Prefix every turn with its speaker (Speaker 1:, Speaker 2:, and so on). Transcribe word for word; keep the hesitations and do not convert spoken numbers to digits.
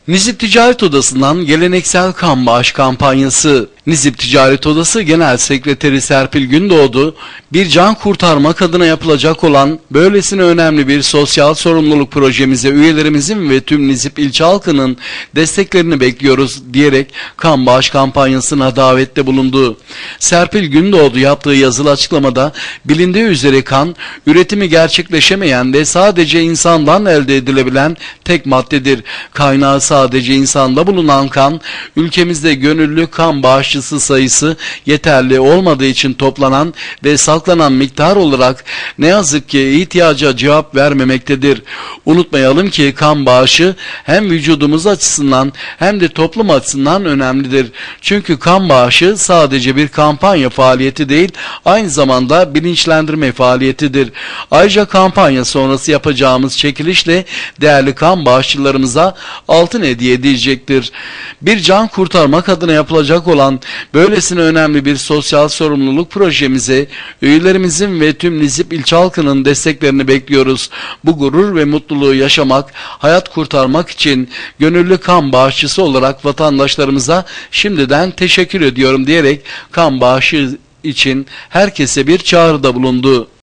Speaker 1: Nizip Ticaret Odası'ndan geleneksel kan bağış kampanyası. Nizip Ticaret Odası Genel Sekreteri Serpil Gündoğdu, bir can kurtarmak adına yapılacak olan böylesine önemli bir sosyal sorumluluk projemize üyelerimizin ve tüm Nizip ilçe halkının desteklerini bekliyoruz diyerek kan bağış kampanyasına davette bulundu. Serpil Gündoğdu yaptığı yazılı açıklamada, bilindiği üzere kan, üretimi gerçekleşemeyen ve sadece insandan elde edilebilen tek maddedir. Kaynağı sadece insanda bulunan kan, ülkemizde gönüllü kan bağışçısı sayısı yeterli olmadığı için toplanan ve saklanan miktar olarak ne yazık ki ihtiyaca cevap vermemektedir. Unutmayalım ki kan bağışı hem vücudumuz açısından hem de toplum açısından önemlidir. Çünkü kan bağışı sadece bir kampanya faaliyeti değil, aynı zamanda bilinçlendirme faaliyetidir. Ayrıca kampanya sonrası yapacağımız çekilişle değerli kan bağışçılarımıza altın hediye edilecektir. Bir can kurtarmak adına yapılacak olan böylesine önemli bir sosyal sorumluluk projemize üyelerimizin ve tüm Nizip ilçe halkının desteklerini bekliyoruz. Bu gurur ve mutluluğu yaşamak, hayat kurtarmak için gönüllü kan bağışçısı olarak vatandaşlarımıza şimdiden teşekkür ediyorum diyerek kan bağışı için herkese bir çağrıda bulundu.